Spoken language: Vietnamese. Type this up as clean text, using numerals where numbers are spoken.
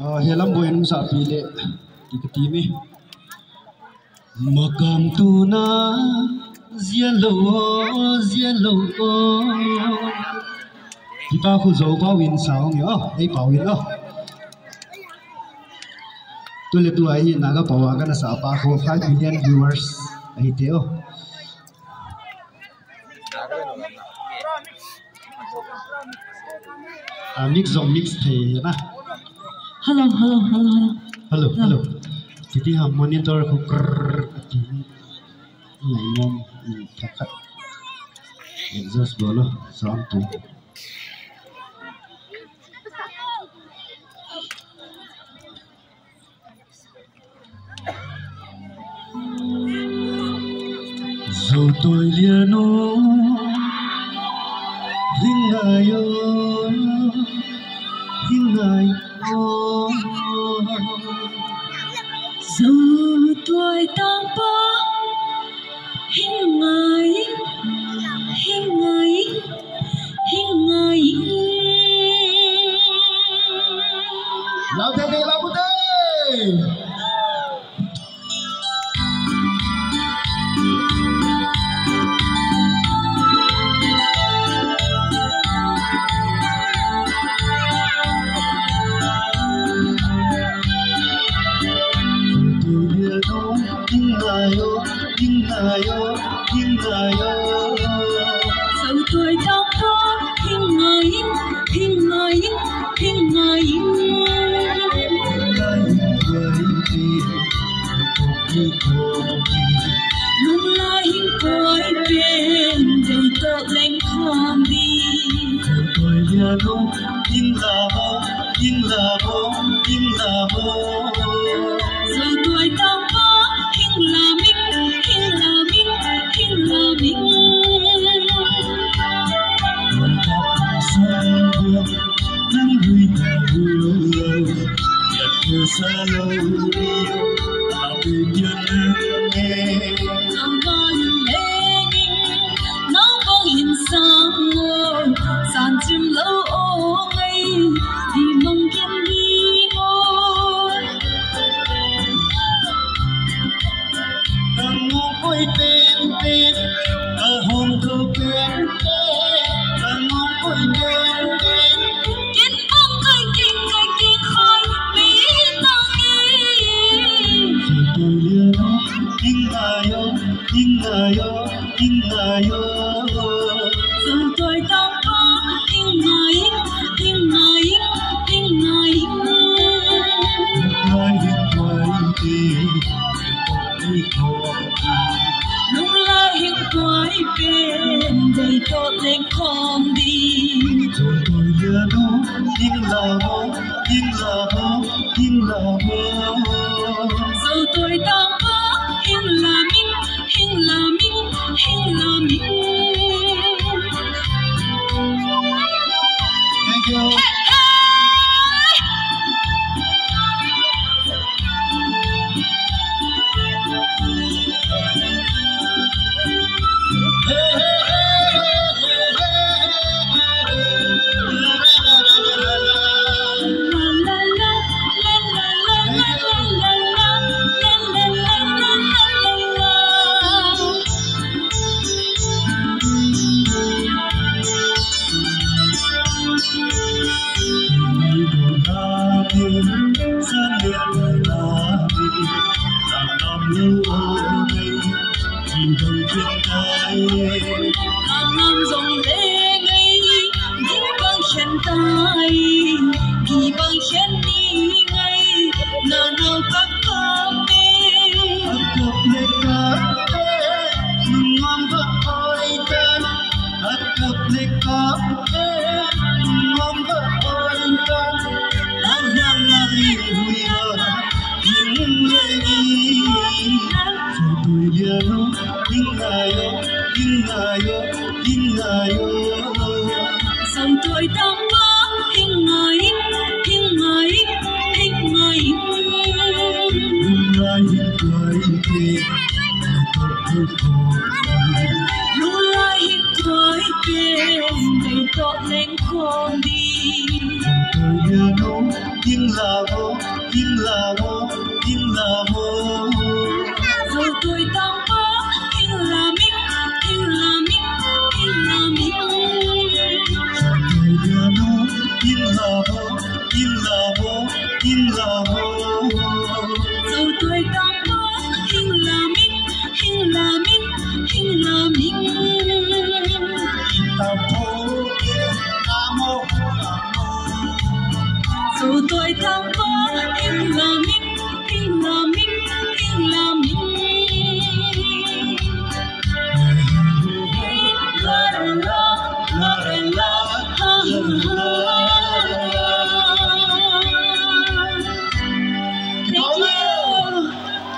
helam boy nung sa pili tikatimi magam tu na zialo kita khu zo ba win sao yo ei pa win lo tu le tu ai na ga pawa ga na sa pa khu 5 million viewers ai teo mix the na hello jadi ham monitor ku này mong khắc exhaust bolo sound tu dẫu tôi liền ô hình ai dẫu tôi đang bỏ hình ai lao theo đây lao bút đây dẫu tôi đang có hình ai lúc lại hình cõi bên đầy tợ lạnh khom đi tôi liền ôm hình là bố dẫu tôi đang có hình là mình xuân hương nắng vui nhiều nhật mưa xa lâu đi tạo tình nhân nghe dẫu con lệ nó bóng hình sáng ngô sàn chim lâu ô ngây vì mong kiếm đi ngôi đang ngủ quay tên hôm thơ bên đang ngủ quay tên kết bóng cây kinh khói bí tao nghi tôi liền ôm hình ai dẫu tôi đang có hình ai lúc lại hình quái bên đầy tốt lên không đi rồi tôi liền ôm hình là bố dẫu tôi đang có hình là mình thank you hàng năm dòng lệ ngây đi bằng khen tay đi bằng khen đi ngay là nào các con đi dòng tôi đang có hình ai Rồi tôi tăng bó in là mít In love,